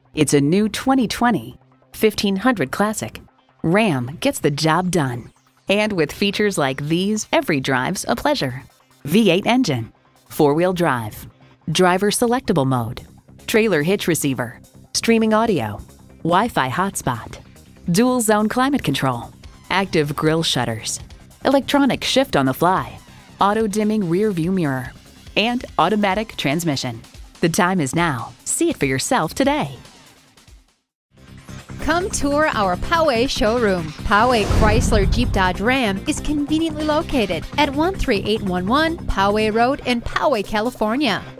It's a new 2020 1500 Classic. Ram gets the job done. And with features like these, every drive's a pleasure. V8 engine, 4-wheel drive, driver selectable mode, trailer hitch receiver, streaming audio, Wi-Fi hotspot, dual zone climate control, active grille shutters, electronic shift on the fly, auto dimming rear view mirror, and automatic transmission. The time is now. See it for yourself today. Come tour our Poway showroom. Poway Chrysler Jeep Dodge Ram is conveniently located at 13811 Poway Road in Poway, California.